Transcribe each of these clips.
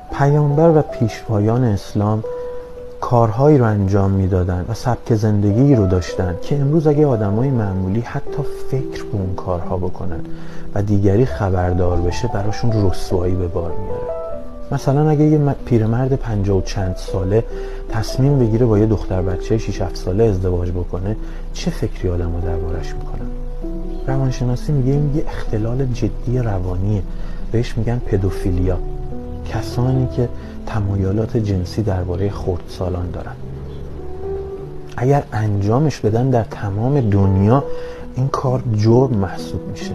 پیامبر و پیشوایان اسلام کارهایی رو انجام میدادن و سبک زندگی رو داشتن که امروز اگه آدمای معمولی حتی فکر به اون کارها بکنن و دیگری خبردار بشه براشون رسوایی به بار میاره. مثلا اگه یه پیرمرد 50 و چند ساله تصمیم بگیره با یه دختر بچه 6-7 ساله ازدواج بکنه، چه فکری آدم‌ها دربارش میکنن؟ روانشناسی میگه این یه اختلال جدی روانیه، بهش میگن پدوفیلیا، کسانی که تمایلات جنسی درباره خردسالان دارن. اگر انجامش بدن در تمام دنیا این کار جرم محسوب میشه.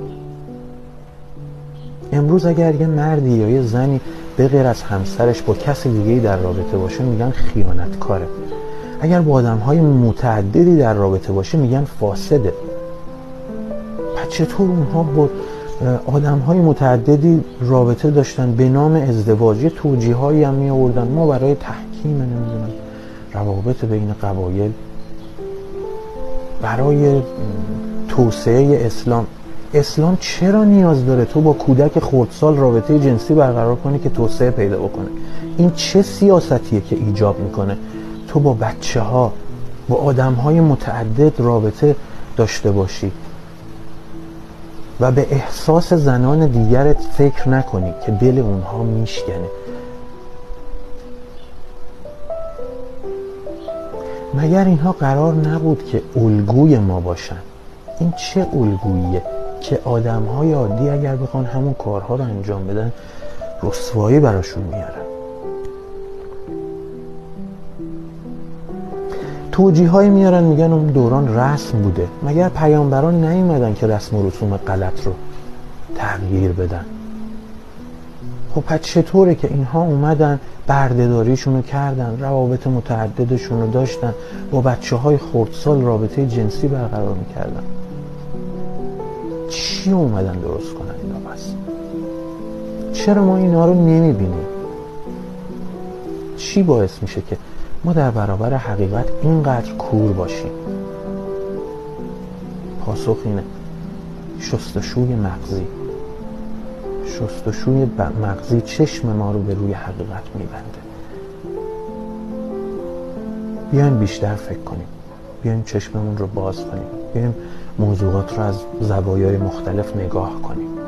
امروز اگر یه مردی یا یه زنی به غیر از همسرش با کس دیگه‌ای در رابطه باشه میگن خیانتکاره. اگر با آدم‌های متعددی در رابطه باشه میگن فاسده. پس چطور اونها با آدم‌های متعددی رابطه داشتن به نام ازدواج؟ توجیه‌هایی هم می‌آوردن ما برای تحکیم نمیدونم روابط بین قبایل، برای توسعه اسلام. اسلام چرا نیاز داره تو با کودک خردسال رابطه جنسی برقرار کنی که توسعه پیدا بکنه؟ این چه سیاستیه که ایجاب میکنه تو با بچه‌ها، با آدم‌های متعدد رابطه داشته باشی و به احساس زنان دیگرت فکر نکنی که دل اونها میشکنه؟ مگر اینها قرار نبود که الگوی ما باشن؟ این چه الگوییه که آدم‌های عادی اگر بخوان همون کارها رو انجام بدن رسوایی براشون میارن؟ توجیه‌هایی میارن میگن اون دوران رسم بوده. مگر پیامبران نیومدن که رسم و رسوم غلط رو تغییر بدن؟ خب پس چطوره که اینها اومدن بردهداریشون رو کردن، روابط متعددشون رو داشتن، با بچه‌های خردسال رابطه جنسی برقرار میکردن؟ چی اومدن درست کنن اینا بس؟ چرا ما اینا رو نمیبینیم؟ چی باعث میشه که ما در برابر حقیقت اینقدر کور باشیم؟ پاسخ اینه: شستشوی مغزی. شستشوی مغزی چشم ما رو به روی حقیقت میبنده. بیاین بیشتر فکر کنیم، بیاین چشممون رو باز کنیم، بیاین موضوعات رو از زوایای مختلف نگاه کنیم.